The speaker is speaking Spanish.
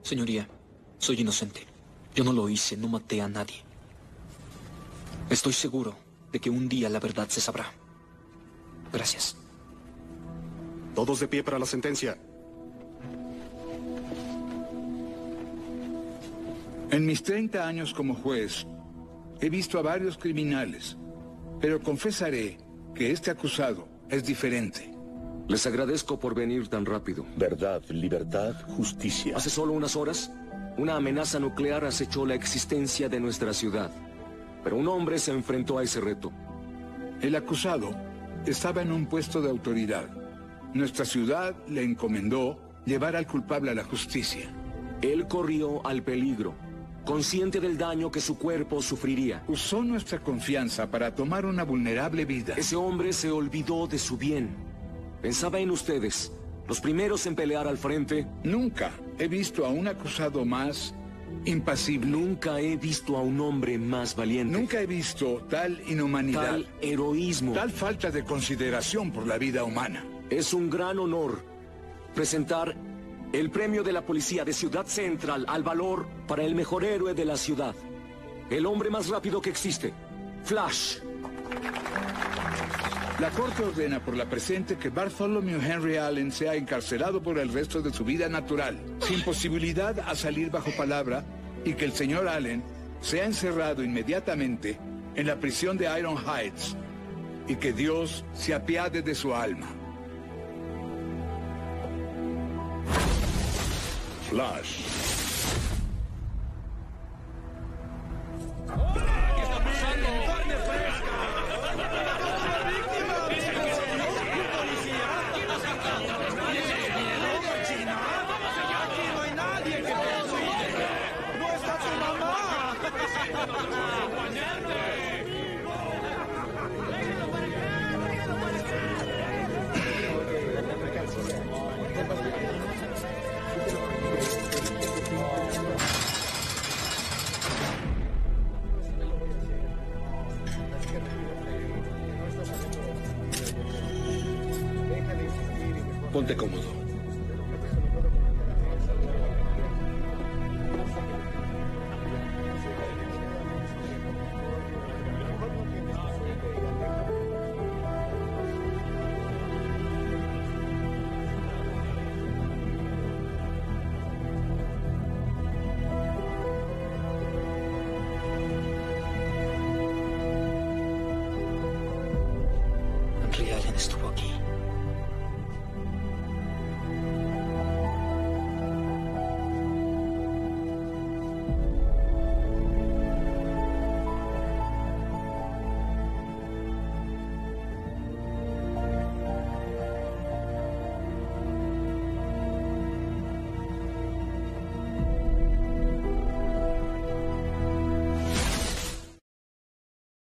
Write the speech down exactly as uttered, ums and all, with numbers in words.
Señoría, soy inocente. Yo no lo hice, no maté a nadie. Estoy seguro de que un día la verdad se sabrá. Gracias. Todos de pie para la sentencia. En mis treinta años como juez, he visto a varios criminales, pero confesaré que este acusado es diferente. Les agradezco por venir tan rápido. Verdad, libertad, justicia. Hace solo unas horas, una amenaza nuclear acechó la existencia de nuestra ciudad. Pero un hombre se enfrentó a ese reto. El acusado estaba en un puesto de autoridad. Nuestra ciudad le encomendó llevar al culpable a la justicia. Él corrió al peligro, consciente del daño que su cuerpo sufriría. Usó nuestra confianza para tomar una vulnerable vida. Ese hombre se olvidó de su bien. Pensaba en ustedes, los primeros en pelear al frente. Nunca he visto a un acusado más impasible. Nunca he visto a un hombre más valiente. Nunca he visto tal inhumanidad. Tal heroísmo. Tal falta de consideración por la vida humana. Es un gran honor presentar el premio de la policía de Ciudad Central al valor para el mejor héroe de la ciudad. El hombre más rápido que existe, Flash. La Corte ordena por la presente que Bartholomew Henry Allen sea encarcelado por el resto de su vida natural, sin posibilidad a salir bajo palabra, y que el señor Allen sea encerrado inmediatamente en la prisión de Iron Heights, y que Dios se apiade de su alma. Flash. Ponte cómodo.